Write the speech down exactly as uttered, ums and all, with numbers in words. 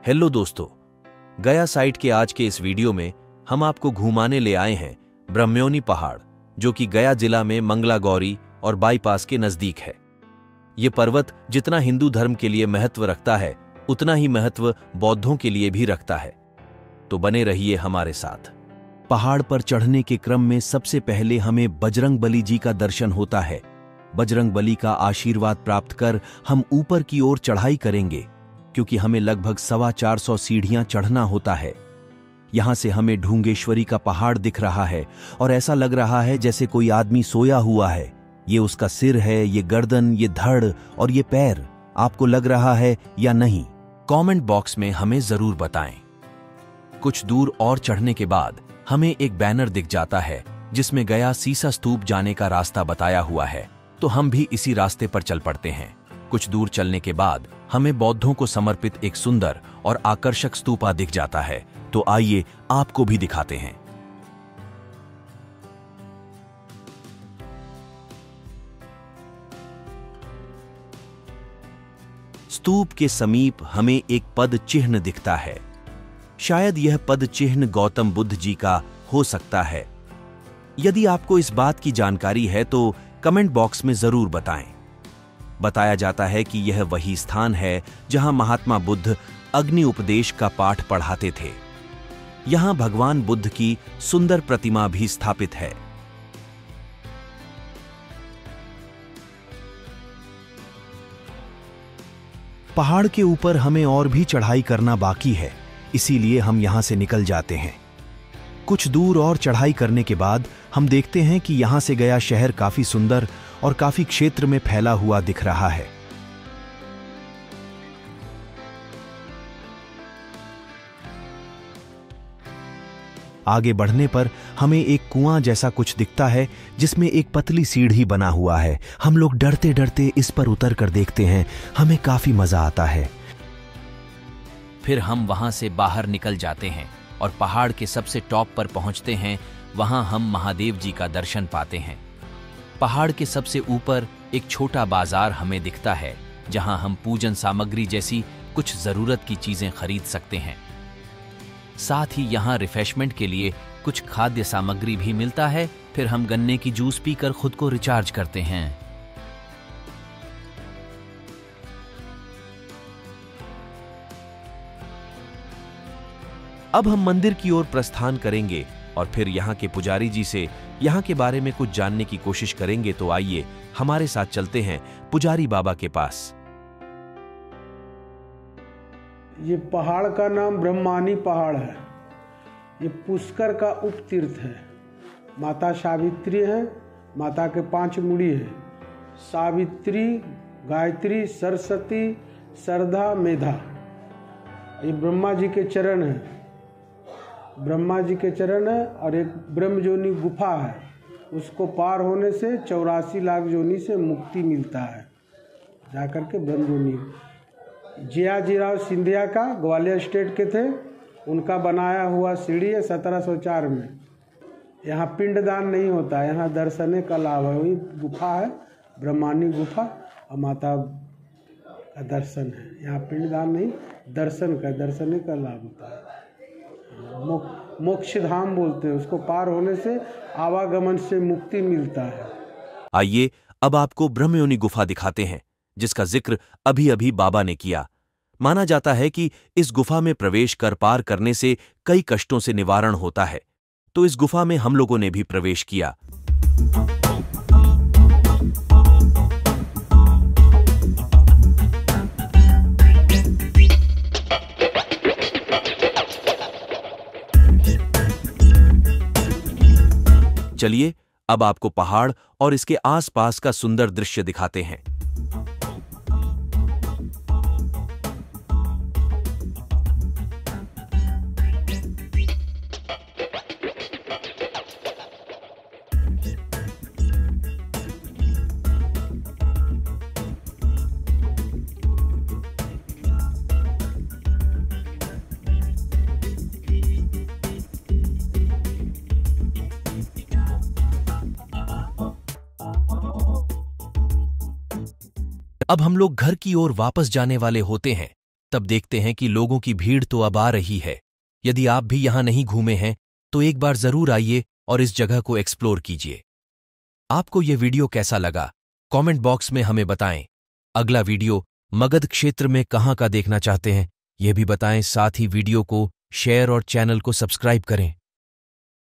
Hello दोस्तों, गया site के आज के इस वीडियो में हम आपको घुमाने ले आए हैं ब्रह्मयोनी पहाड़, जो कि गया जिला में मंगला गौरी और बाईपास के नजदीक है। ये पर्वत जितना हिंदू धर्म के लिए महत्व रखता है, उतना ही महत्व बौद्धों के लिए भी रखता है। तो बने रहिए हमारे साथ। पहाड़ पर चढ़ने के क्रम में सबसे पहले हमें बजरंग बली जी का दर्शन होता है। बजरंग बली का आशीर्वाद प्राप्त कर हम ऊपर की ओर चढ़ाई करेंगे, क्योंकि हमें लगभग सवा चार सौ सीढ़ियां चढ़ना होता है। यहां से हमें ढूंगेश्वरी का पहाड़ दिख रहा है और ऐसा लग रहा है जैसे कोई आदमी सोया हुआ है। ये उसका सिर है, ये गर्दन, ये धड़ और ये पैर। आपको लग रहा है या नहीं? कमेंट बॉक्स में हमें जरूर बताएं। कुछ दूर और चढ़ने के बाद हमें एक बैनर दिख जाता है जिसमें गया सीसा स्तूप जाने का रास्ता बताया हुआ है, तो हम भी इसी रास्ते पर चल पड़ते हैं। कुछ दूर चलने के बाद हमें बौद्धों को समर्पित एक सुंदर और आकर्षक स्तूपा दिख जाता है, तो आइए आपको भी दिखाते हैं। स्तूप के समीप हमें एक पद चिन्ह दिखता है। शायद यह पद चिन्ह गौतम बुद्ध जी का हो सकता है। यदि आपको इस बात की जानकारी है तो कमेंट बॉक्स में जरूर बताएं। बताया जाता है कि यह वही स्थान है जहां महात्मा बुद्ध अग्नि उपदेश का पाठ पढ़ाते थे। यहां भगवान बुद्ध की सुंदर प्रतिमा भी स्थापित है। पहाड़ के ऊपर हमें और भी चढ़ाई करना बाकी है, इसीलिए हम यहां से निकल जाते हैं। कुछ दूर और चढ़ाई करने के बाद हम देखते हैं कि यहां से गया शहर काफी सुंदर और काफी क्षेत्र में फैला हुआ दिख रहा है। आगे बढ़ने पर हमें एक कुआं जैसा कुछ दिखता है जिसमें एक पतली सीढ़ी बना हुआ है। हम लोग डरते डरते इस पर उतर कर देखते हैं। हमें काफी मजा आता है। फिर हम वहां से बाहर निकल जाते हैं और पहाड़ के सबसे टॉप पर पहुंचते हैं। वहां हम महादेव जी का दर्शन पाते हैं। पहाड़ के सबसे ऊपर एक छोटा बाजार हमें दिखता है, जहां हम पूजन सामग्री जैसी कुछ जरूरत की चीजें खरीद सकते हैं। साथ ही यहां रिफ्रेशमेंट के लिए कुछ खाद्य सामग्री भी मिलता है। फिर हम गन्ने की जूस पीकर खुद को रिचार्ज करते हैं। अब हम मंदिर की ओर प्रस्थान करेंगे और फिर यहाँ के पुजारी जी से यहाँ के बारे में कुछ जानने की कोशिश करेंगे। तो आइए हमारे साथ चलते हैं पुजारी बाबा के पास। ये पहाड़ का नाम ब्रह्मानी पहाड़ है। ये पुष्कर का उप तीर्थ है। माता सावित्री है। माता के पांच मुड़ी है: सावित्री, गायत्री, सरस्वती, सरधा, मेधा। ये ब्रह्मा जी के चरण है। ब्रह्मा जी के चरण है और एक ब्रह्मजोनी गुफा है। उसको पार होने से चौरासी लाख जोनी से मुक्ति मिलता है। जाकर के ब्रह्मजोनी जियाजीराव सिंधिया का ग्वालियर स्टेट के थे, उनका बनाया हुआ सीढ़ी है सत्रह सौ चार में। यहाँ पिंडदान नहीं होता, यहाँ दर्शने का लाभ है। वही गुफा है, ब्रह्मानी गुफा, और माता का दर्शन है। यहाँ पिंडदान नहीं, दर्शन का दर्शने का लाभ होता है। मोक्ष धाम बोलते हैं उसको। पार होने से आवागमन से मुक्ति मिलता है। आइए अब आपको ब्रह्मयोनी गुफा दिखाते हैं, जिसका जिक्र अभी अभी बाबा ने किया। माना जाता है कि इस गुफा में प्रवेश कर पार करने से कई कष्टों से निवारण होता है। तो इस गुफा में हम लोगों ने भी प्रवेश किया। चलिए अब आपको पहाड़ और इसके आसपास का सुंदर दृश्य दिखाते हैं। अब हम लोग घर की ओर वापस जाने वाले होते हैं। तब देखते हैं कि लोगों की भीड़ तो अब आ रही है। यदि आप भी यहां नहीं घूमे हैं तो एक बार जरूर आइए और इस जगह को एक्सप्लोर कीजिए। आपको यह वीडियो कैसा लगा कमेंट बॉक्स में हमें बताएं। अगला वीडियो मगध क्षेत्र में कहां का देखना चाहते हैं यह भी बताएं। साथ ही वीडियो को शेयर और चैनल को सब्सक्राइब करें।